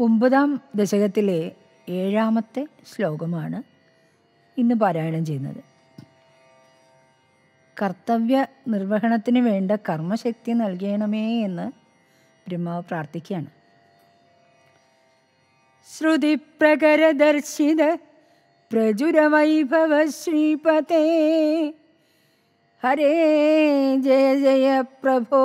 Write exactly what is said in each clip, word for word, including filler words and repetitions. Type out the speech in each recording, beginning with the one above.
ഒമ്പതാം ദശകത്തിലെ ഏഴാമത്തെ ശ്ലോകമാണ് ഇന്ന് പാരായണം ചെയ്യുന്നത്. കർത്തവ്യ നിർവഹണത്തിന് വേണ്ട കർമ്മശക്തി നൽകണമേ എന്ന് ബ്രഹ്മാവ് പ്രാർത്ഥിക്കുകയാണ്. ശ്രുതിപ്രകരദർശിത പ്രചുരവൈഭവ ശ്രീപതേ ഹരേ ജയ ജയ പ്രഭോ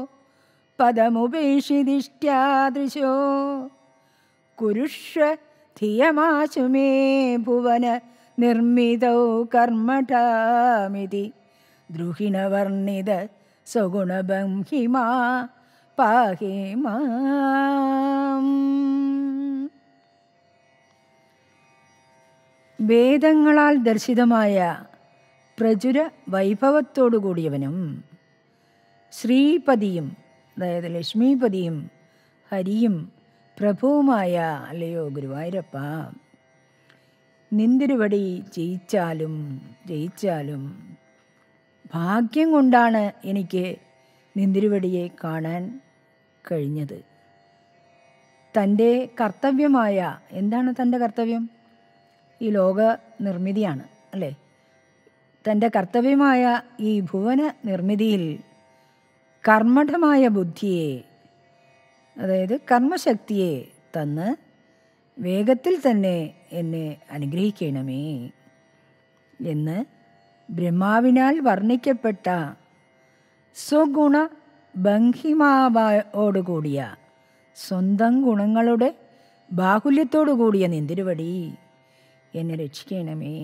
പദമുപേക്ഷിദിഷ്ട്യാദൃശോ കുരുഷ്വ ധിയമാശു മേ ഭുവന നിർമ്മിതൗ കർമ്മഠാമിതി ദ്രുഹിണവർണിത സ്വഗുണബംഹിമാ പാഹി മാം. വേദങ്ങളാൽ ദർശിതമായ പ്രചുര വൈഭവത്തോടു കൂടിയവനും ശ്രീപതിയും അതായത് ലക്ഷ്മീപതിയും ഹരിയും പ്രഭുവുമായ അല്ലയോ ഗുരുവായൂരപ്പ, നിന്തിരുവടി ജയിച്ചാലും ജയിച്ചാലും ഭാഗ്യം കൊണ്ടാണ് എനിക്ക് നിന്തിരുവടിയെ കാണാൻ കഴിഞ്ഞത്. തൻ്റെ കർത്തവ്യമായ എന്താണ് തൻ്റെ കർത്തവ്യം? ഈ ലോക നിർമ്മിതിയാണ് അല്ലേ? തൻ്റെ കർത്തവ്യമായ ഈ ഭുവന നിർമ്മിതിയിൽ കർമ്മഠമായ ബുദ്ധിയെ, അതായത് കർമ്മശക്തിയെ തന്ന് വേഗത്തിൽ തന്നെ എന്നെ അനുഗ്രഹിക്കണമേ എന്ന് ബ്രഹ്മാവിനാൽ വർണ്ണിക്കപ്പെട്ട സ്വഗുണ ഭംഗിമാവോടുകൂടിയ സ്വന്തം ഗുണങ്ങളുടെ ബാഹുല്യത്തോടു കൂടിയ നിന്തിരുവടി എന്നെ രക്ഷിക്കണമേ.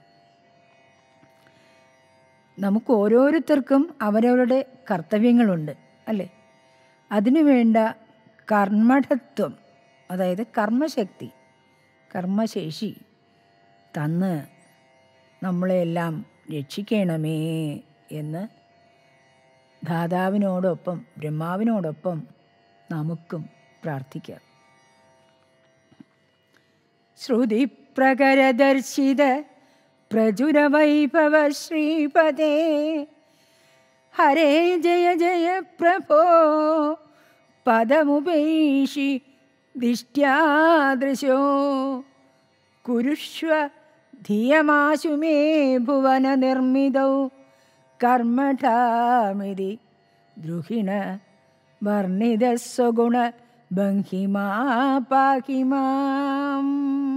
നമുക്ക് ഓരോരുത്തർക്കും അവരവരുടെ കർത്തവ്യങ്ങളുണ്ട് അല്ലേ? അതിനുവേണ്ട കർമ്മഠത്വം, അതായത് കർമ്മശക്തി, കർമ്മശേഷി തന്ന് നമ്മളെല്ലാം രക്ഷിക്കണമേ എന്ന് ധാതാവിനോടൊപ്പം ബ്രഹ്മാവിനോടൊപ്പം നമുക്കും പ്രാർത്ഥിക്കാം. ശ്രുതിപ്രകരദർശിത പ്രചുരവൈഭവ ശ്രീപദേ ഹരേ ജയ ജയ പ്രഭോ പദമുപേക്ഷി ദിഷ്ട്യാദൃശോ കുരുഷ്വ ധിയമാശു മേ ഭുവന നിർമ്മിതൗ കർമ്മഠാമിതി ദ്രുഹിണ വർണ്ണിത സ്വഗുണ ബംഹിമാ പാഹി മാം.